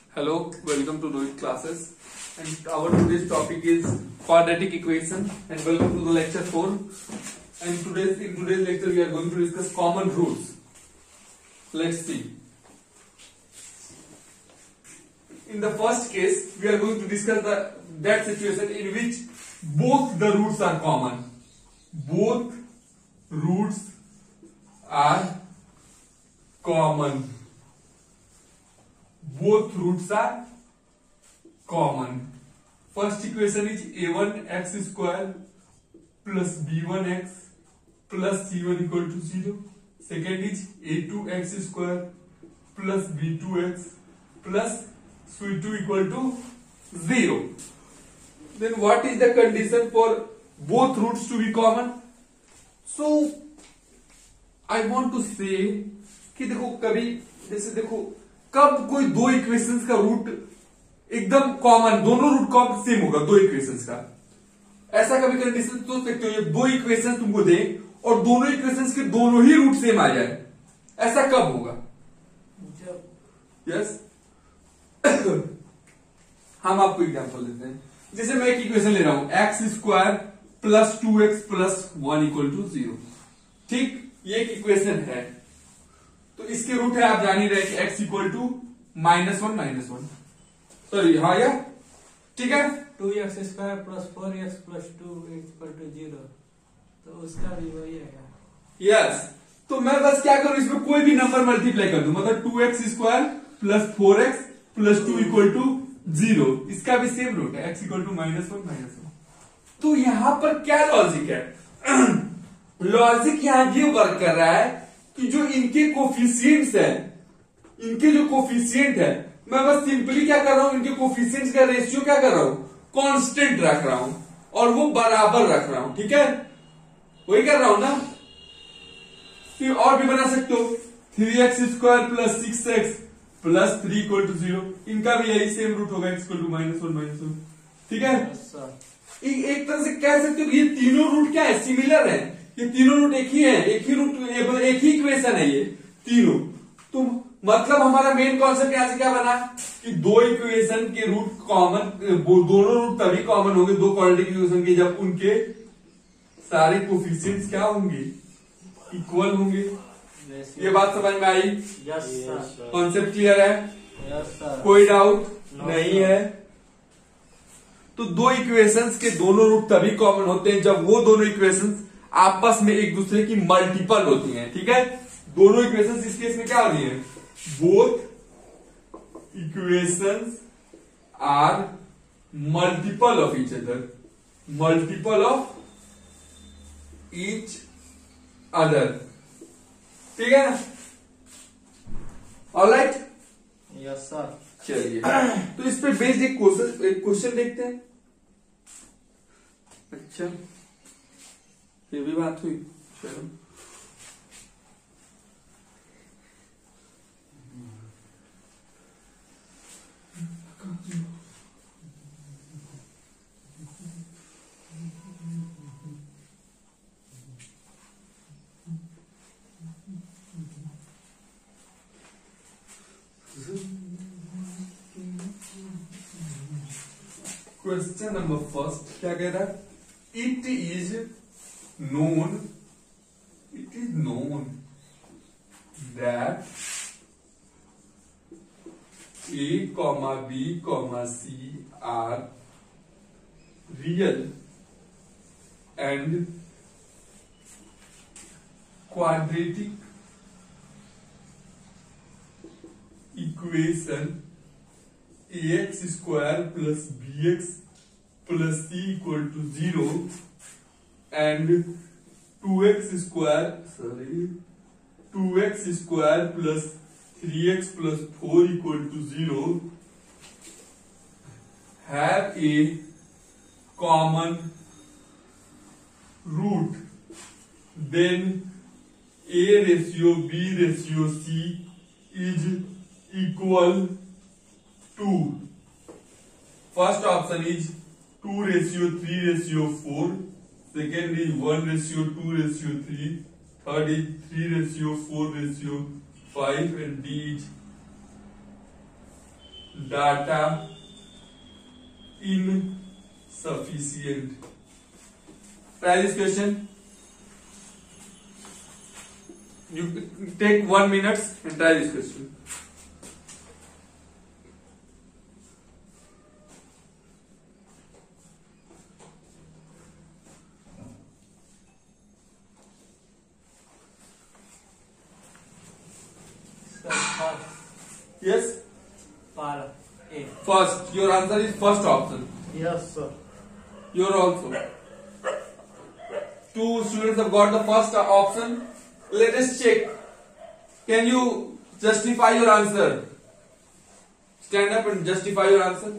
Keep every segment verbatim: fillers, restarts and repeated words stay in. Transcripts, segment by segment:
Hello, welcome to Rohit classes. And our today's topic is quadratic equation. And welcome to the lecture four. And today's in today's lecture we are going to discuss common roots. Let's see. In the first case, we are going to discuss the that situation in which both the roots are common. Both roots are common. Both roots are common. First equation is a one x square plus b one x plus c one equal to zero. Second is a two x square plus b two x plus c two equal to zero. Then what is the condition for both roots to be common? So I want to say कि देखो कभी जैसे देखो कब कोई दो equations का root एकदम कॉमन, दोनों रूट कॉमन सेम होगा दो इक्वेशंस का। ऐसा कभी कंडीशन सोच सकते हो ये दो इक्वेशंस तुमको दे और दोनों इक्वेशंस के दोनों ही रूट सेम आ जाए, ऐसा कब होगा? यस हम आपको एग्जांपल देते हैं। जैसे मैं एक इक्वेशन ले रहा हूं x square plus two x plus one equal to zero. ठीक, ये एक इक्वेशन है तो इसके रूट है आप जान ही रहे कि x equal to minus one minus one sorry हाँ या ठीक है two x square plus four x plus two equal to zero, तो उसका भी वही है। यस, तो मैं बस क्या करूं इसमें कोई भी नंबर मल्टीप्लाई कर दूं, मतलब two x square plus four x plus two equal to zero, इसका भी सेम रूट है x equal to minus one minus one. तो यहां पर क्या लॉजिक है? लॉजिक यहां ये वर्क कर रहा है कि जो इनके कोफिशिएंट्स है, इनके जो कोफिशिएंट है, मैं बस सिंपली क्या कर रहा हूं, इनके कोफिशिएंट्स का रेशियो क्या कर रहा हूं, कांस्टेंट रख रहा हूं और वो बराबर रख रहा हूं। ठीक है, वही कर रहा हूं ना। फिर और भी बना सकते हो three x square plus six x plus three equal to zero, इनका भी यही सेम रूट होगा x equal to minus one minus one. ठीक है, एक तरह से कह सकते हो ये तीनों रूट क्या है, सिमिलर है, ये तीनों रूट एक ही है, एक ही रूट एक ही इक्वेशन है ये तीनों। तो मतलब हमारा मेन कॉन्सेप्ट यहां से क्या बना कि दो इक्वेशन के रूट कॉमन, दोनों रूट तभी कॉमन होंगे दो क्वाड्रेटिक इक्वेशन के जब उनके सारे कोफिशिएंट्स क्या होंगे, इक्वल होंगे। ये बात समझ में आई? Yes sir. कॉन्सेप्ट क्लियर है? Yes sir. कोई डाउट नहीं है? तो दो इक्वेशंस के दोनों रूट तभी कॉमन होते हैं जब वो दोनों इक्वेशंस आपस में एक दूसरे की मल्टीपल होती हैं। ठीक है, दोनों इक्वेशंस इस केस में क्या हो रही हैं, both equations are multiple of each other, multiple of each other. ठीक है ना, ऑलराइट? Yes sir. चलिए तो इस पे बेस्ड एक क्वेश्चन एक क्वेश्चन देखते हैं। अच्छा, ये भी बात हुई, चलो क्वेश्चन नंबर फर्स्ट क्या कह रहा है, it is known it is known that a comma b comma c are real and quadratic equation ax square plus bx plus c equal to zero and two x square sorry two x square plus three x plus four equal to zero have a common root, then a ratio b ratio c is equal to, first option is two ratio three ratio four, second is one ratio two ratio three, third is three ratio four ratio five, and D is data insufficient. Try this question. You take one minute and try this question. Yes? Par A. First, your answer is first option. Yes, sir. Your also. Two students have got the first option. Let us check. Can you justify your answer? Stand up and justify your answer.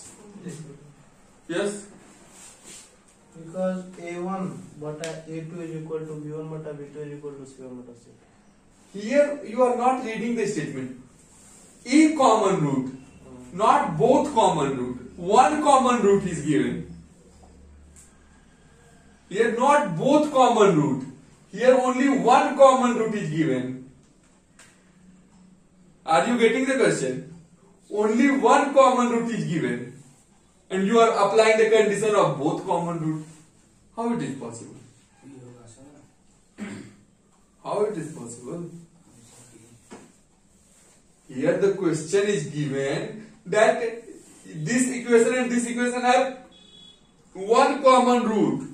Yes? Because A one bata A two is equal to B one bata B two is equal to C one bata C. Here you are not reading the statement. A common root, not both common root. One common root is given. Here not both common root. Here only one common root is given. Are you getting the question? Only one common root is given. And you are applying the condition of both common root. How it is possible? How it is possible? Here the question is given that this equation and this equation have one common root.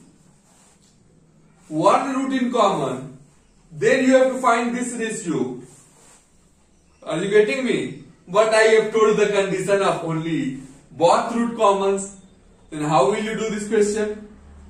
One root in common. Then you have to find this ratio. Are you getting me? But I have told the condition of only both root commons. Then how will you do this question?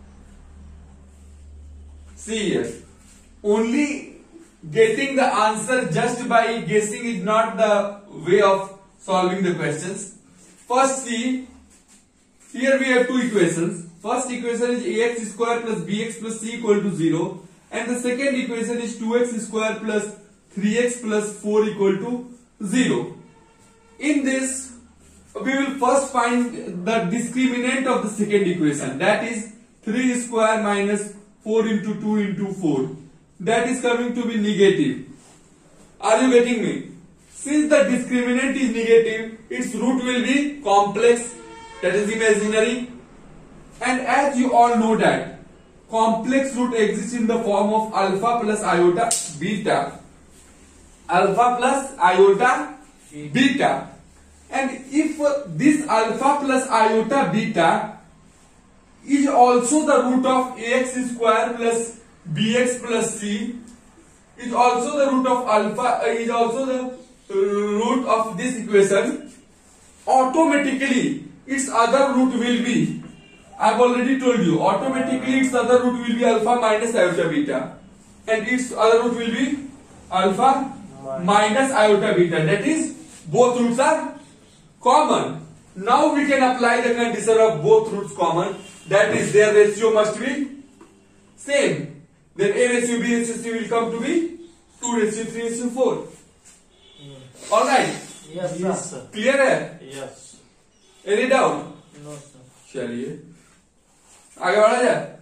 See here. Only getting the answer just by guessing is not the way of solving the questions. First see, here we have two equations. First equation is ax square plus bx plus c equal to zero. And the second equation is two x square plus three x plus four equal to zero. In this, we will first find the discriminant of the second equation. That is three square minus four into two into four. That is coming to be negative. Are you getting me? Since the discriminant is negative, its root will be complex, that is imaginary. And as you all know that complex root exists in the form of alpha plus iota beta. Alpha plus iota beta. And if this alpha plus iota beta is also the root of ax square plus bx plus c, is also the root of alpha, is also the root of this equation, automatically its other root will be, I have already told you, automatically its other root will be alpha minus iota beta, and its other root will be alpha minus iota beta. That is, both roots are common. Now we can apply the condition of both roots common. That is, their ratio must be same. Then A ratio B ratio C will come to be two ratio three ratio four. Yes. Alright. Yes, yes, sir. Clear है? Yes. Any doubt? No, sir. चलिए आगे बढ़ा जाए.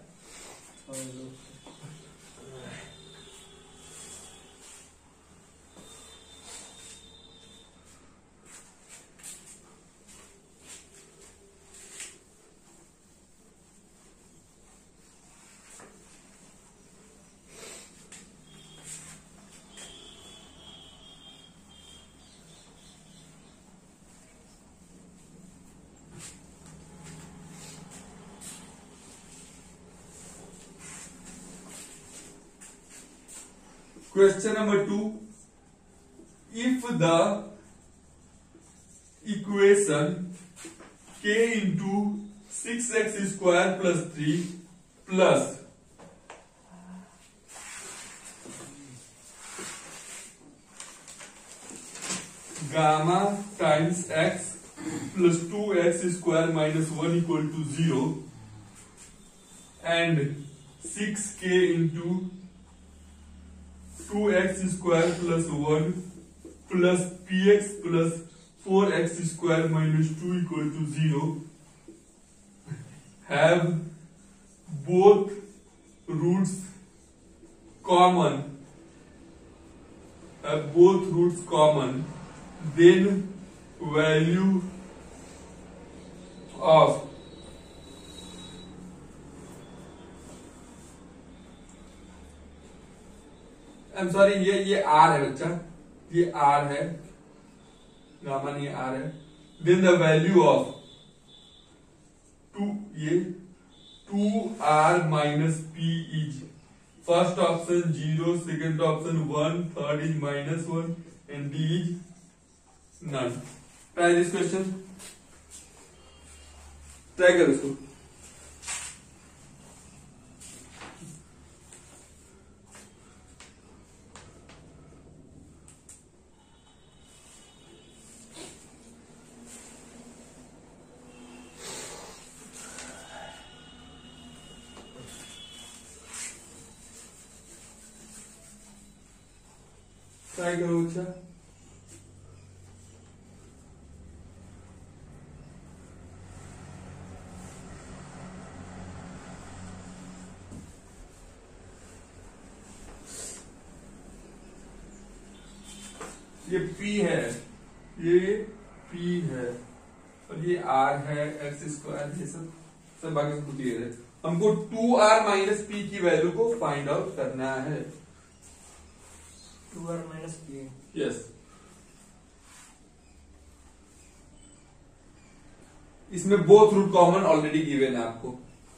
Question number two. If the equation k into six x square plus three plus gamma times x plus two x square minus one equal to zero and six k into two x square plus one plus px plus four x square minus two equal to zero have both roots common, have both roots common, then value of I am sorry, ये ये are है बच्चा, ये are है, gamma नहीं r है। Then the value of two, ये two r minus p is first option zero, second option one, third is minus one and d is none. Try this question, try करो इसको। Try करो अच्छा। ये P है, ये P है और ये R है, एक्स स्क्वायर, ये सब सब बाकी सब क्लियर है। हमको टू आर माइनस पी की वैल्यू को फाइंड आउट करना है। Two r minus p, yes. इसमें both root common already given है आपको,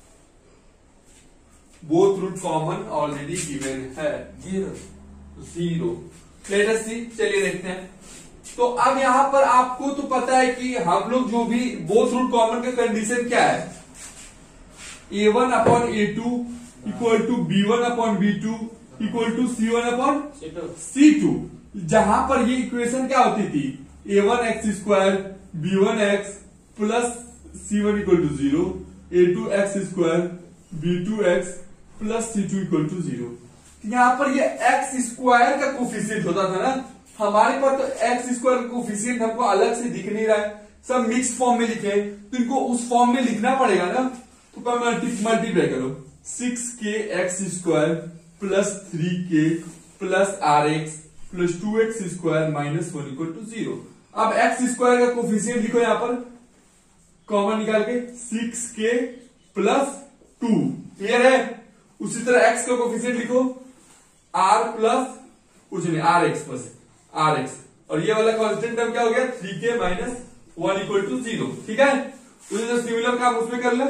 both root common already given है, zero zero. Let us see, चलिए देखते हैं। तो अब यहां पर आपको तो पता है कि हम लोग जो भी बोथ रूट कॉमन का कंडीशन क्या है, a one upon a two equal to b one upon b two equal to c one upon c two. जहां पर ये इक्वेशन क्या होती थी, a one x square b one x plus c one equal to zero, a two x square b two x plus c two equal to zero. यहां पर ये x square का कोफिशिएंट होता था ना, हमारे पास तो एक्स स्क्वायर का कोफिशिएंट हमको अलग से दिख नहीं रहा है, सब मिक्स फॉर्म में लिखे हैं, तो इनको उस फॉर्म में लिखना पड़ेगा ना। तो मल्टीप्लाई करो, six k x square plus three k plus r x plus two x square minus one equal to zero. अब एक्स स्क्वायर का कोफिशिएंट लिखो यहां पर कॉमन निकाल के, six k plus to, clear है। उसी तरह एक्स का कोफिशिएंट लिखो, आर प्लस कुछ नहीं, आर एक्स बस आर एक्स, और ये वाला कांस्टेंट टर्म क्या हो गया, three k minus one equal to zero, ठीक है। उसी तरह सिमिलर काम उसमें कर ले,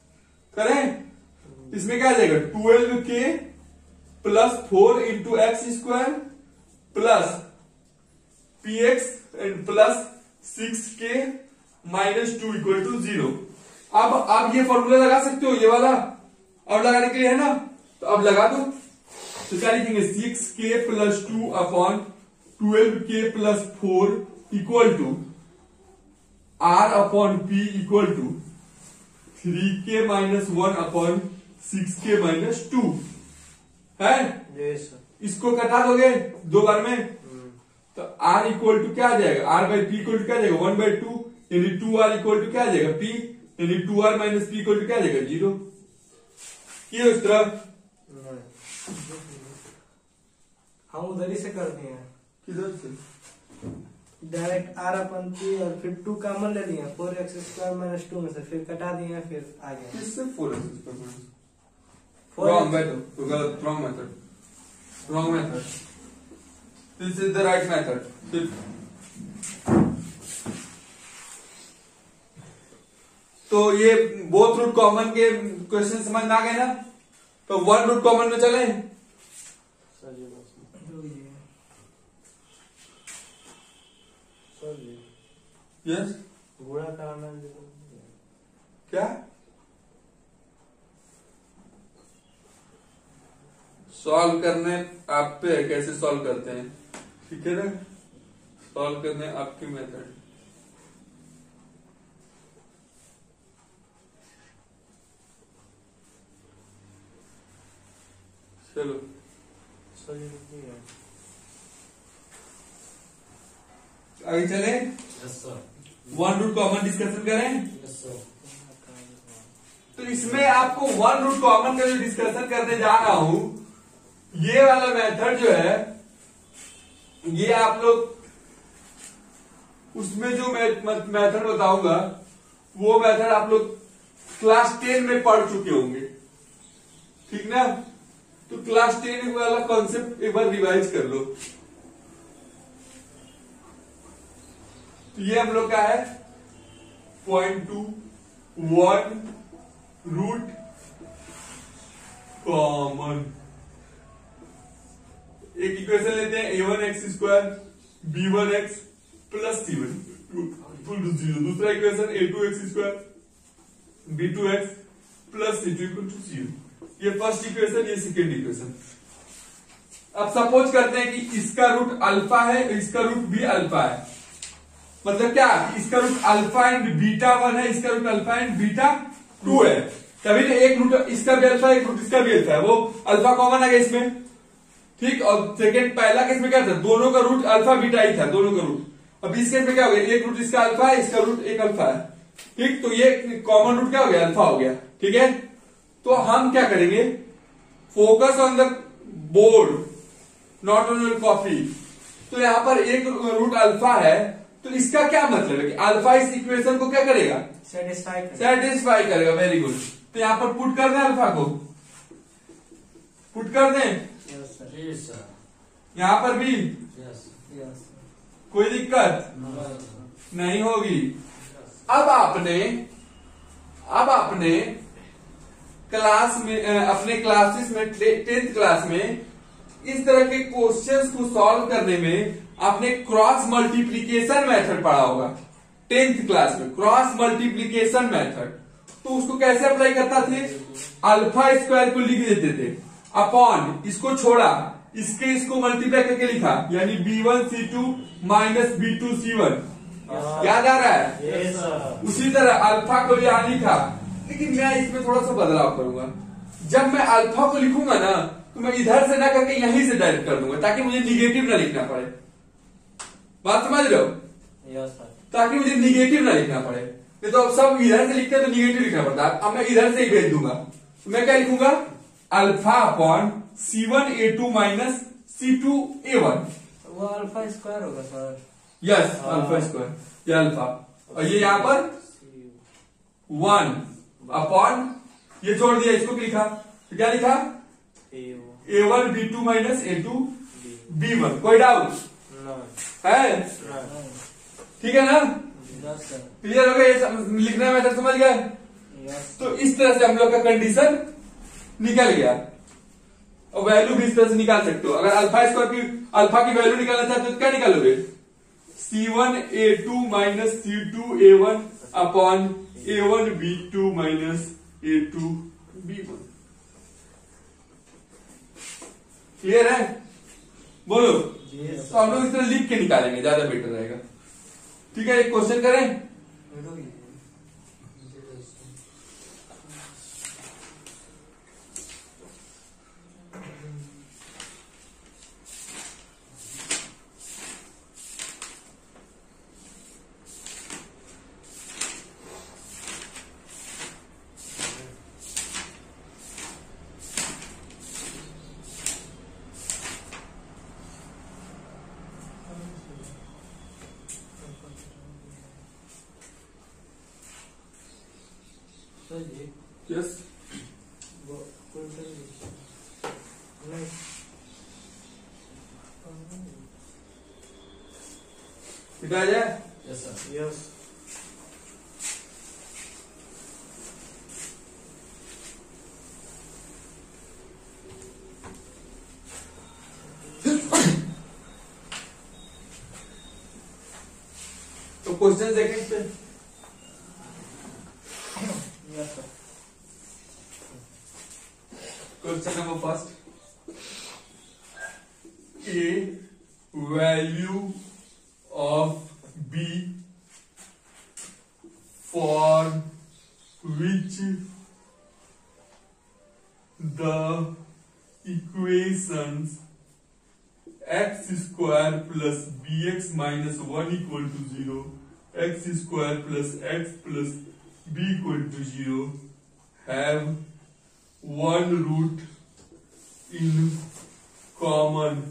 करें। इसमें क्या आ जाएगा, twelve k plus four into x square plus p x and plus six k minus two equal to zero. अब आप ये फॉर्मूला लगा सकते हो, ये वाला अब लगाने के लिए है ना, तो अब लगा दो। तो क्या लिखेंगे, six k plus two upon twelve k plus four equal to r upon p equal to three k minus one upon six k minus two है। yes, इसको कटा दोगे दो बार में, तो आर इक्वल टू क्या आ जाएगा, r by p equal to क्या आ जाएगा, वन बाई टू, यानी टू आर इक्वल टू क्या आ जाएगा, पी, यानी two r minus p equal to क्या आ जाएगा, जीरो। ये उस तरह हम उधर ही से कर दिए हैं, किधर से, डायरेक्ट आर अपन पी और फिर टू कॉमन ले लिया, four x square minus two में से फिर कटा दिए, फिर आ गया। किससे four x square, Four wrong x- method, तो गलत, wrong method, wrong method, this is the right method। तो ये बोथ रूट कॉमन के क्वेश्चन समझ में आ गए ना, तो वन रूट कॉमन में चले, यस गुणा करना क्या, सॉल्व करने आप पे है, कैसे सॉल्व करते हैं, ठीक है ना, सॉल्व करने आपकी मेथड। चलो आगे चले, वन रूट कॉमन डिस्कशन करें। तो इसमें आपको वन रूट कॉमन का जो डिस्कशन करने जा रहा हूं, ये वाला मेथड जो है, ये आप लोग उसमें जो मैं मेथड बताऊंगा वो मेथड आप लोग क्लास टेन में पढ़ चुके होंगे, ठीक ना। तो क्लास टेन वाला कॉन्सेप्ट एक बार रिवाइज कर लो। तो ये हम लोग का है point two one root common. एक इक्वेशन लेते हैं a one x square b one x plus c one equal to zero. दूसरा equation a two x square b two x plus c two equal to zero. ये first equation, ये second equation. अब suppose करते हैं कि इसका root alpha है, इसका रूट भी अल्फा है। मतलब क्या, इसका root alpha and beta one है, इसका root alpha and beta two है। तभी तो एक रूट इसका भी अल्फा, एक रूट इसका भी अल्फा है, वो अल्फा कॉमन आ गया इसमें, ठीक। और सेकेंड पहला केस में क्या था, दोनों का रूट अल्फा बीटा ही था, दोनों का रूट। अब इस केस में क्या हो गया, एक रूट इसका अल्फा है, इसका रूट एक अल्फा है, ठीक। तो ये कॉमन रूट क्या हो गया, अल्फा हो गया, ठीक है। तो हम क्या करेंगे, focus on the board not on your copy. तो यहां पर एक रूट अल्फा है, तो इसका क्या मतलब है कि अल्फा इस इक्वेशन को क्या करेगा, सेटिस्फाई सेटिस्फाई करेगा। Very good. तो यहां पर पुट कर दें, अल्फा को पुट कर दें, यहां पर भी कोई दिक्कत नहीं होगी। अब आपने अब आपने क्लास में, अपने क्लासेस में, टेंथ क्लास में इस तरह के क्वेश्चंस को सॉल्व करने में आपने क्रॉस मल्टीप्लीकेशन मेथड पढ़ा होगा टेंथ क्लास में, क्रॉस मल्टीप्लीकेशन मेथड। तो उसको कैसे अप्लाई करता थे, अल्फा स्क्वायर को लिख देते थे अपॉन, इसको छोड़ा, इसके इसको मल्टीप्लाई करके लिखा, यानी b one c two minus b two c one. याद आ रहा है? yes, उसी तरह अल्फा को यहां लिखा, लेकिन मैं इसमें थोड़ा सा बदलाव करूंगा। जब मैं अल्फा को लिखूंगा ना, तो मैं इधर से ना करके यहीं से डायरेक्ट कर दूंगा, ताकि मुझे निगेटिव ना लिखना पड़े। बात समझ रहे हो? yes, ताकि मुझे निगेटिव ना लिखना पड़े। नहीं तो अब सब इधर से लिखते हैं तो निगेटिव लिखना पड़ता है। अब मैं इधर से ही भेज दूंगा, तो मैं क्या लिखूंगा, alpha upon c one a two minus c two a one. वो अल्फा स्क्वायर होगा सर। यस, अल्फा स्क्वायर, ये अल्फा, और ये यहां पर वन अपॉन, ये जोड़ दिया, इसको क्या लिखा, तो क्या लिखा, a one b two minus a two b one. कोई डाउट है? ठीक है ना, क्लियर हो गया? ये लिखना मेथड समझ गए? तो इस तरह से हम लोग का कंडीशन निकल गया, और वैल्यू भी इस तरह से निकाल सकते हो। अगर अल्फा स्क्वायर की, अल्फा की वैल्यू निकालना चाहते हो तो क्या निकालोगे, c one a two minus c two a one upon a one b two minus a two b one. Clear है? बोलो। तो हम लोग इस तरह लिख के निकालेंगे, ज्यादा बेटर रहेगा, ठीक है। एक क्वेश्चन करें, यस मिटा जाए? Yes sir, yes. तो क्वेश्चन देखें इस पे। Yes sir. Question number first, a value of b for which the equations x square plus B x minus one equal to zero, x square plus x plus b equal to zero have one root in common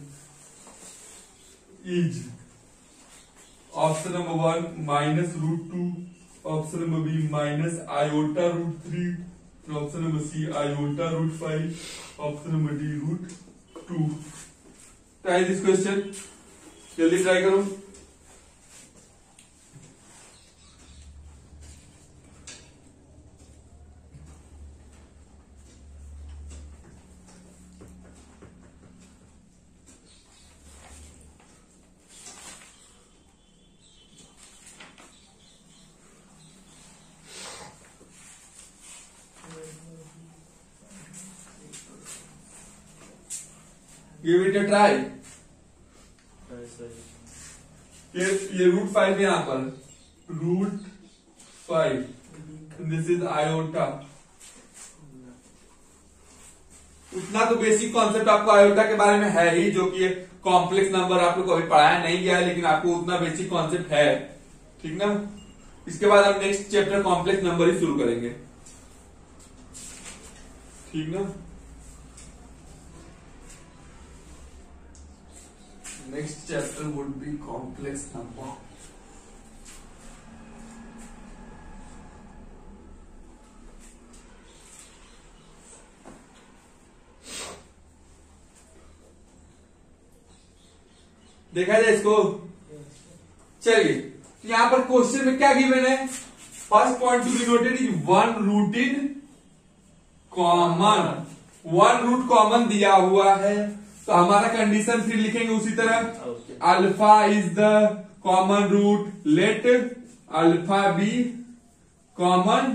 is option number one minus root two, option number b minus iota root three, option number c iota root five, option number d root two. Try this question, जल्दी try करो। Give it a try. ये ये root five यहाँ पर root five, this is iota. उतना तो basic concept आपको iota के बारे में है ही, जो कि कॉम्प्लेक्स नंबर आप लोग को अभी पढ़ाया नहीं गया है, लेकिन आपको उतना बेसिक कॉन्सेप्ट है, ठीक ना। इसके बाद हम नेक्स्ट चैप्टर कॉम्प्लेक्स नंबर ही शुरू करेंगे, ठीक ना। Next chapter would be complex number. देखा जाए इसको, चलिए। तो यहां पर क्वेश्चन में क्या गिवन है? First point to be noted is one root in common. One root common दिया हुआ है, तो हमारा कंडीशन फिर लिखेंगे उसी तरह। Alpha is the common root, let alpha be common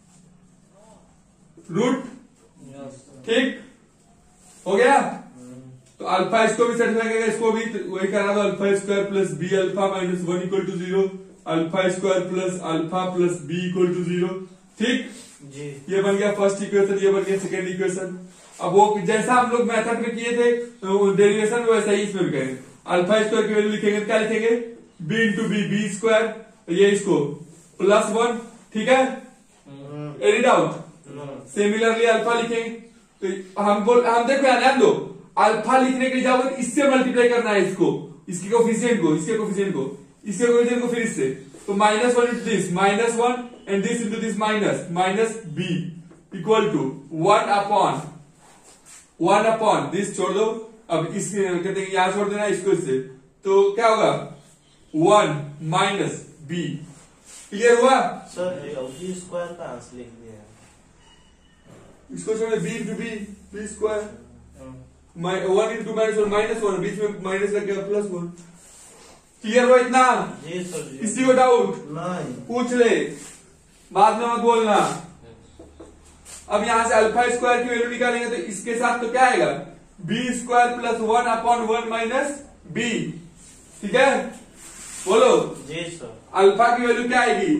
root, ठीक हो गया। तो अल्फा इसको भी सेटिस्फाई करेगा, इसको भी वही करा दो। Alpha square plus B alpha minus one equal to zero, alpha square plus alpha plus b equal to zero, ठीक जी। ये बन गया फर्स्ट इक्वेशन, ये बन गया सेकेंड इक्वेशन। अब वो जैसा हम लोग मेथड में किए थे डेरिवेशन, वैसा ही इसमें भी करेंगे। अल्फा स्क्वायर की वैल्यू लिखेंगे, क्या लिखेंगे? B into B, B square, ये इसको प्लस वन, ठीक है। Any doubt? सिमिलरली अल्फा लिखेंगे, तो हम बोल हम देखो यार ध्यान दो, अल्फा लिखने के लिए जाओगे इससे मल्टीप्लाई करना है इसको, इसके कोफिशिएंट को, इसके कोफिशिएंट को, इसके कोफिशिएंट को फिर इससे, तो minus one into this, minus one and this into this minus, minus b equal to one upon one upon this छोड़ दो, अब इस कहते हैं यहां छोड़ देना इसको इससे, तो क्या होगा? One minus B. क्लियर हुआ सर? बी स्क्वायर का आंसर लिख दिया, इसको छोड़े B into B, B square one into minus one, minus one, बीच में माइनस लग गया, प्लस वन। क्लियर हुआ इतना? जी सर जी। किसी को डाउट? नहीं। पूछ ले, बाद में मत बोलना। अब यहां से अल्फा स्क्वायर की वैल्यू निकालेंगे, तो इसके साथ तो क्या आएगा? B square plus one upon one minus B, ठीक है। बोलो जी सर। अल्फा की वैल्यू क्या आएगी?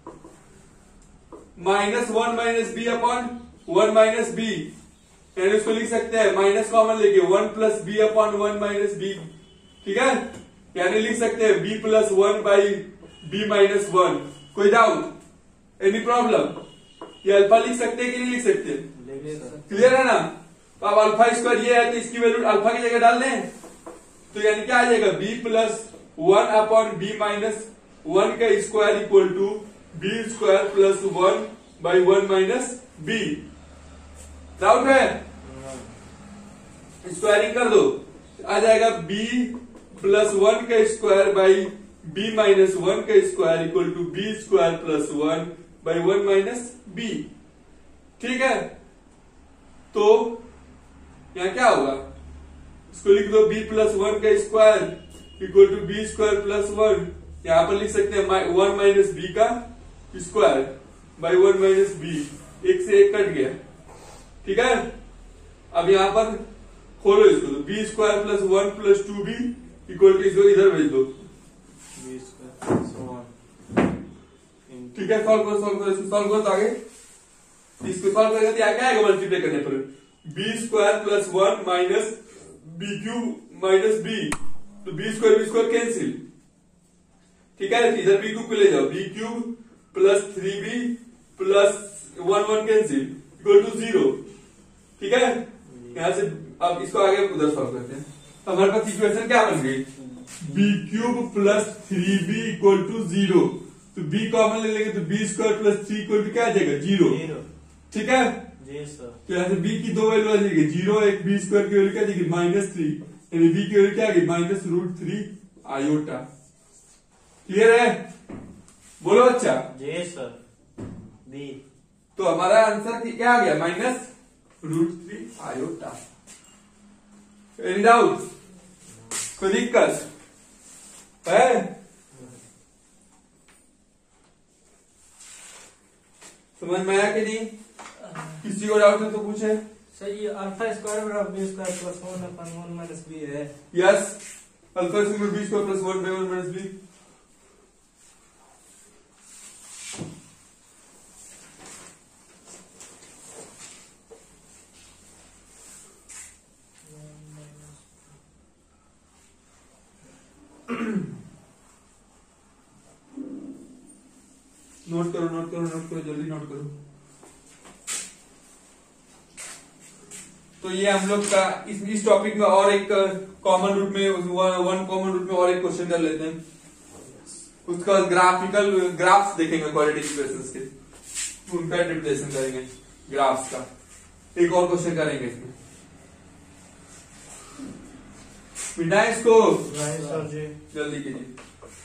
Minus one minus B upon one minus B, यानी उसको लिख सकते हैं माइनस कॉमन लेके one plus B upon one minus B, ठीक है। यानी लिख सकते हैं B plus one by B minus one. कोई डाउट? Any problem? ये अल्फा लिख सकते हैं कि नहीं लिख सकते? क्लियर है ना? तो अब अल्फा स्क्वायर ये है, तो इसकी वैल्यू अल्फा की जगह डाल दें, तो यानी क्या आ जाएगा? B plus one upon B minus one का square equal to B square plus one by one minus B. Doubt है? स्क्वायरिंग कर दो, आ जाएगा बी प्लस वन का square by B minus one का square equal to B square plus one by one minus B, ठीक है। तो यहां क्या होगा? इसको लिख दो बी प्लस वन का square equal to B square plus one, यहां पर लिख सकते हैं वन माइनस बी का square by one minus B, एक से एक कट गया, ठीक है। अब यहां पर खोलो इसको, तो B square plus one plus two B equal to, इसको इधर भेज दो, बी स्क्वायर प्लस वन, ठीक है। सॉल्व करो, सॉल्व करो, इसको सॉल्व करो तो आगे, इसको सॉल्व करेंगे तो क्या आएगा मल्टीप्लाई करने पर? B square plus one minus B cube minus B, तो B square B square cancel, ठीक है। इधर बी क्यूब को ले जाओ, B cube plus three B plus one one cancel equal to zero, ठीक है। यहां से अब इसको आगे उधर सॉल्व करते हैं, तो हमारे पास इक्वेशन क्या बन गई? B cube plus three B equal to zero, तो तो बी कॉमन ले लेंगे तो B square plus three equal to क्या आ जाएगा, जीरो। जीरो। ठीक है जी सर। तो यहाँ से बी की दो वैल्यू आ जाएगी, जीरो, एक बी स्क्वायर की वैल्यू क्या आ जाएगी, माइनस थ्री, यानी बी की वैल्यू क्या आ गई, minus root three iota. Clear है, बोलो बच्चा। जी सर। बी। तो हमारा आंसर क्या आ गया, minus root three iota. Any doubt, कोई दिक्कत है? समझ में आया कि नहीं? किसी को डाउट है तो पूछे। सर ये अल्फा स्क्वायर बराबर B square plus one upon one minus B है। Yes, alpha square B square plus one by one minus B. Note करो नोट करो नोट करो जल्दी नोट करो। तो ये हम लोग का इस, इस टॉपिक में और एक कॉमन रूट में वन कॉमन रूट में और एक क्वेश्चन कर लेते हैं। उसका ग्राफिकल ग्राफ्स देखेंगे क्वालिटेटिव इक्वेशंस के, उनका इंटरप्रिटेशन करेंगे ग्राफ्स का। एक और क्वेश्चन करेंगे इसमें, मिटा इसको सर जी जल्दी कीजिए।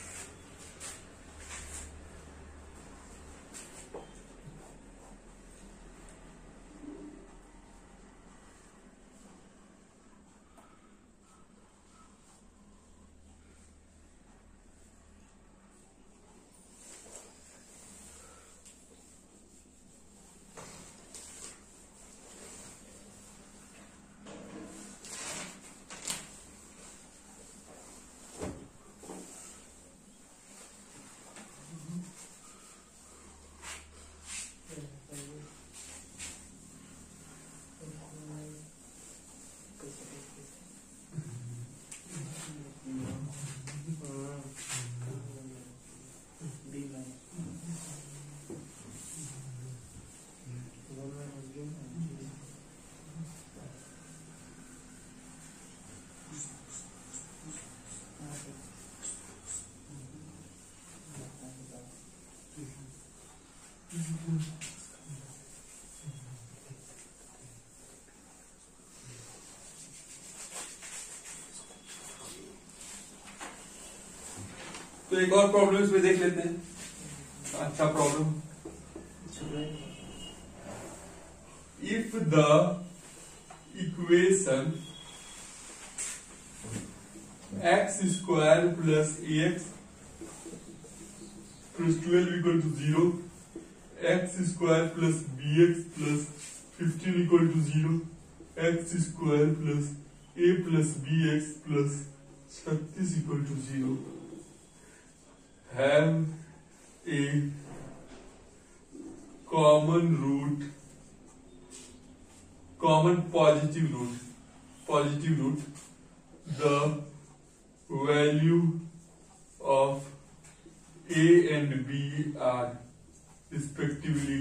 तो एक और प्रॉब्लम इसमें देख लेते हैं। अच्छा problem, if the equation X square plus A X plus twelve equal to zero, x square plus B X plus fifteen equal to zero, x square plus A plus B X plus छत्तीस equal to zero, have a common root, common positive root, positive root, the value of a and b are respectively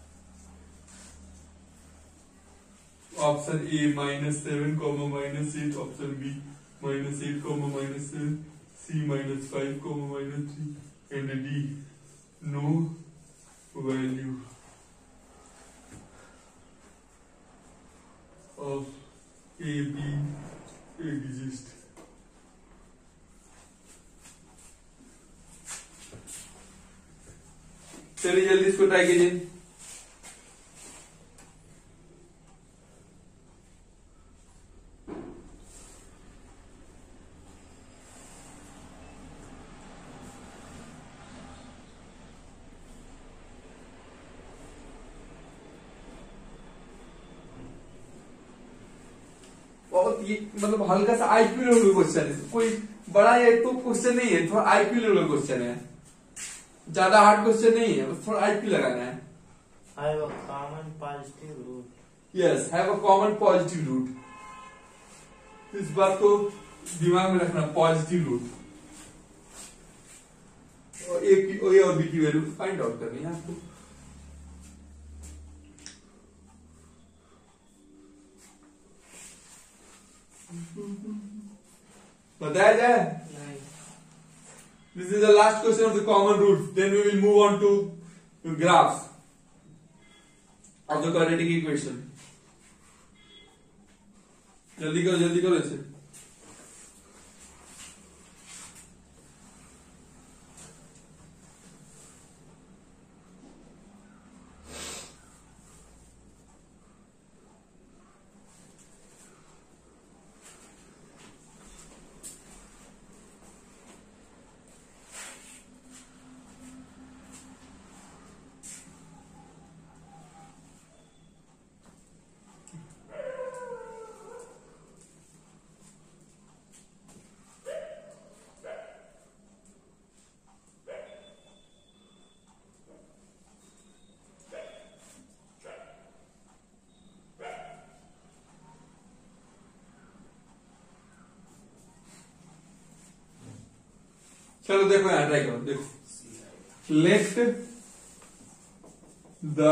option A minus seven comma minus eight, option B minus eight comma minus seven, C minus five comma minus three, and D no value of A B exists. चलिए जल्दी इसको try कीजिए। बहुत ये मतलब हल्का सा IQ level question है, कोई बड़ा ये तो क्वेश्चन नहीं है, थोड़ा आईक्यू लेवल क्वेश्चन है, ज्यादा हार्ड क्वेश्चन नहीं है, बस थोड़ा आईक्यू लगाना है। Have a common positive root, yes have a common positive root, इस बात को दिमाग में रखना, पॉजिटिव रूट। और ए की ए और बी की वैल्यू फाइंड आउट करनी है आपको। बताया जाए? नहीं This is the last question of the common roots. Then we will move on to graphs of the quadratic equation. जल्दी करो जल्दी करो इसे. चलो देखो यहां ट्राई करो. देखो let the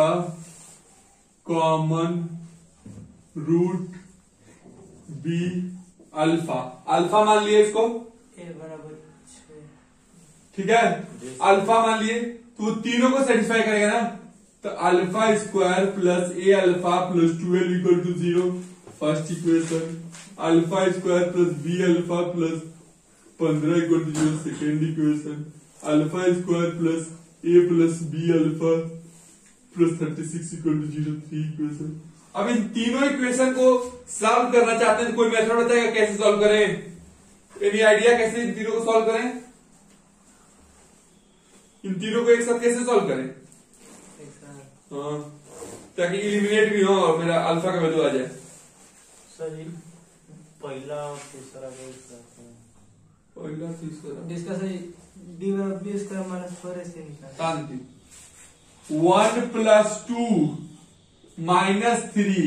common root B alpha. Alpha मान लिए इसको, ए बराबर छह. ठीक है. अल्फा मान लिए तो तीनों को सेटिस्फाई करेगा ना. तो alpha square plus A alpha plus twelve equal to zero. First equation. Alpha square plus B alpha plus पंद्रह equal to zero. Second equation. Alpha square plus A plus B alpha plus thirty six equal to zero. Three equation. अब इन तीनों equation को solve करना चाहते हैं तो कोई मेथड बताएगा कैसे सॉल्व करें? एनी आइडिया कैसे इन तीनों को सॉल्व करें? इन तीनों को एक साथ कैसे सॉल्व करें? हाँ, ताकि इलिमिनेट भी हो और मेरा अल्फा का वैल्यू आ जाए. सर जी पहला और तीसरा पहला तीसरा डिस्कस डी बराबर B square minus four A से निकाल. शांति. One plus two minus three.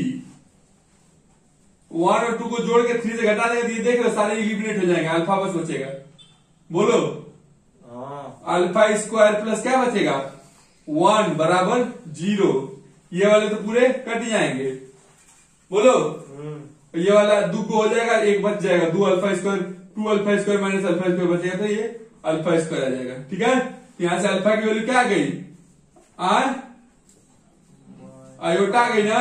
One और टू को जोड़ के थ्री से घटा देगा तो ये देख लो सारे इलिमिनेट हो जाएंगे. अल्फा बस बचेगा. बोलो. हाँ. अल्फा स्क्वायर प्लस क्या बचेगा? वन बराबर जीरो. ये वाले तो पूरे कट जाएंगे. बोलो. ये वाला दो को हो जाएगा, एक बच जाएगा. दो alpha square, two alpha square minus alpha square बचेगा तो ये अल्फा स्क्वायर आ जाएगा. ठीक है. यहां से अल्फा की वैल्यू क्या आ गई? आयोटा आ गई ना.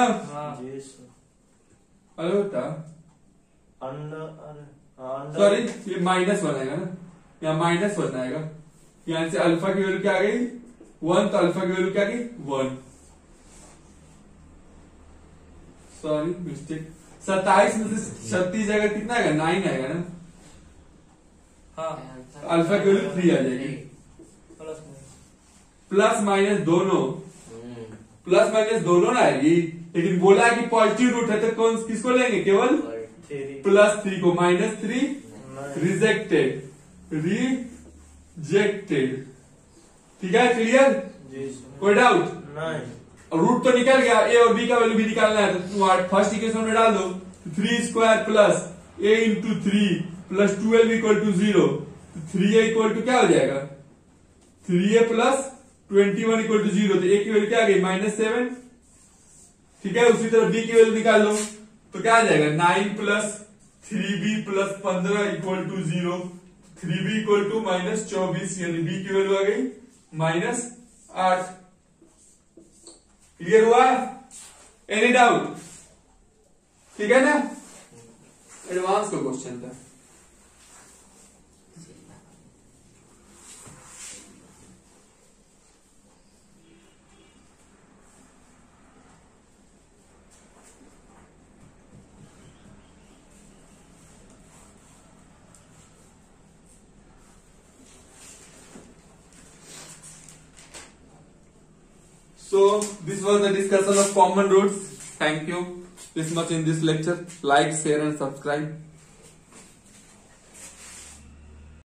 आयोटा सॉरी ये माइनस बनाएगा ना. यहाँ माइनस बनाएगा. यहां से अल्फा की वैल्यू क्या आ गई? वन. तो अल्फा की वैल्यू क्या आ गई? वन. Sorry mistake. सत्ताईस में से छत्तीस आएगा कितना आएगा? नाइन आएगा ना. हाँ. अल्फा की वैल्यू थ्री आ जाएगी. प्लस माइनस दोनों. प्लस माइनस दोनों ना आएगी. लेकिन बोला कि पॉजिटिव रूट है तो कौन किसको लेंगे? केवल प्लस थ्री को. Minus three rejected. रिजेक्टेड. ठीक है. क्लियर? कोई डाउट नहीं. रूट तो निकल गया. ए और बी का वैल्यू भी निकालना है तो फर्स्ट इक्वेशन में डाल दो. Three square plus A into three plus twelve equal to zero. Three A equal to क्या हो जाएगा? Three A plus twenty one equal to zero. तो ए की वैल्यू क्या आ गई? Minus seven. ठीक है. उसी तरह बी की वैल्यू निकाल लो तो क्या आ जाएगा? Nine plus three B plus पंद्रह equal to zero. Three B equal to minus चौबीस. यानी बी की वैल्यू आ गई माइनस आठ. क्लियर हुआ? Any doubt? ठीक है ना. एडवांस का क्वेश्चन था. So this was the discussion of common roots. Thank you this much in this lecture. Like, share and subscribe.